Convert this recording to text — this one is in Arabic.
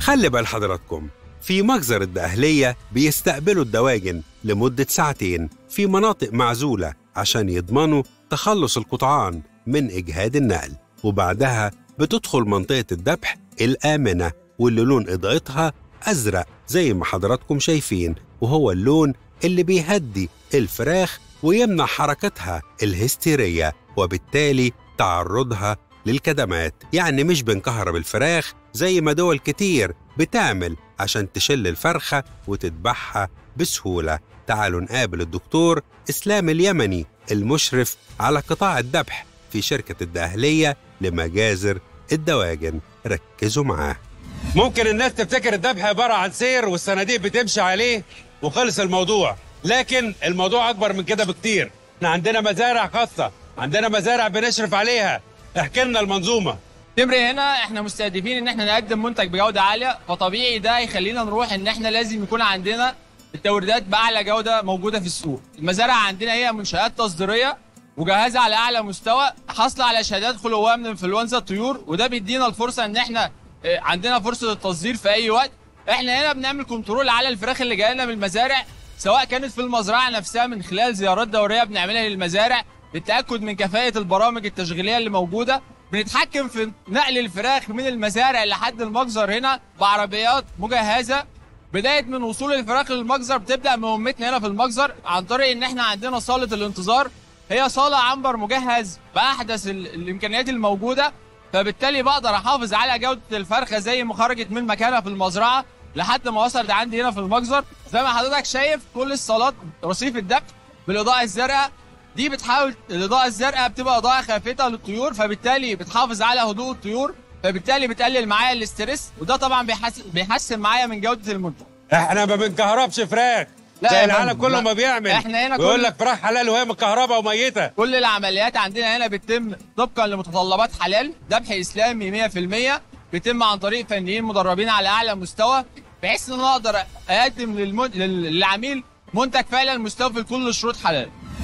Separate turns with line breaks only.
خلي بال حضراتكم، في مجزر الدقهلية بيستقبلوا الدواجن لمدة ساعتين في مناطق معزولة عشان يضمنوا تخلص القطعان من إجهاد النقل، وبعدها بتدخل منطقة الذبح الآمنة واللي لون إضاءتها أزرق زي ما حضراتكم شايفين، وهو اللون اللي بيهدي الفراخ ويمنع حركتها الهستيرية وبالتالي تعرضها للكدمات. يعني مش بنكهرب الفراخ زي ما دول كتير بتعمل عشان تشل الفرخة وتذبحها بسهولة. تعالوا نقابل الدكتور إسلام اليمني المشرف على قطاع الذبح في شركة الدقهلية لمجازر الدواجن. ركزوا معاه.
ممكن الناس تفتكر الذبح عبارة عن سير والصناديق بتمشي عليه وخلص الموضوع، لكن الموضوع أكبر من كده بكتير. احنا عندنا مزارع خاصة، عندنا مزارع بنشرف عليها. احكي لنا المنظومة.
تمري هنا احنا مستهدفين ان احنا نقدم منتج بجودة عالية، فطبيعي ده يخلينا نروح ان احنا لازم يكون عندنا التوريدات بأعلى جودة موجودة في السوق. المزارع عندنا هي منشآت تصديرية مجهزة على أعلى مستوى، حاصلة على شهادات خلوية من انفلونزا الطيور، وده بيدينا الفرصة ان احنا عندنا فرصة التصدير في أي وقت. احنا هنا بنعمل كنترول على الفراخ اللي جايه لنا من المزارع، سواء كانت في المزرعة نفسها من خلال زيارات دورية بنعملها للمزارع للتأكد من كفاءة البرامج التشغيلية اللي موجودة. بنتحكم في نقل الفراخ من المزارع لحد المجزر هنا بعربيات مجهزة. بداية من وصول الفراخ للمجزر بتبدأ مهمتنا هنا في المجزر عن طريق ان احنا عندنا صالة الانتظار، هي صالة عنبر مجهز بأحدث الإمكانيات الموجودة، فبالتالي بقدر أحافظ على جودة الفرخة زي ما خرجت من مكانها في المزرعة لحد ما وصلت عندي هنا في المجزر. زي ما حضرتك شايف كل الصالات رصيف الذبح بالإضاءة الزرقاء، دي بتحاول الإضاءة الزرقاء بتبقى إضاءة خافتة للطيور، فبالتالي بتحافظ على هدوء الطيور، فبالتالي بتقلل معايا الاسترس، وده طبعا بيحسن معايا من جودة المنتج.
احنا ما بنكهربش فراخ زي العالم كله ما بيعمل.
احنا هنا
بيقول لك فراخ حلال وهي مكهربة وميتة.
كل العمليات عندنا هنا بتتم طبقا لمتطلبات حلال، ذبح إسلامي 100%، بيتم عن طريق فنيين مدربين على أعلى مستوى، بحيث ان انا اقدر اقدم للعميل منتج فعلا مستوفي لكل شروط حلال.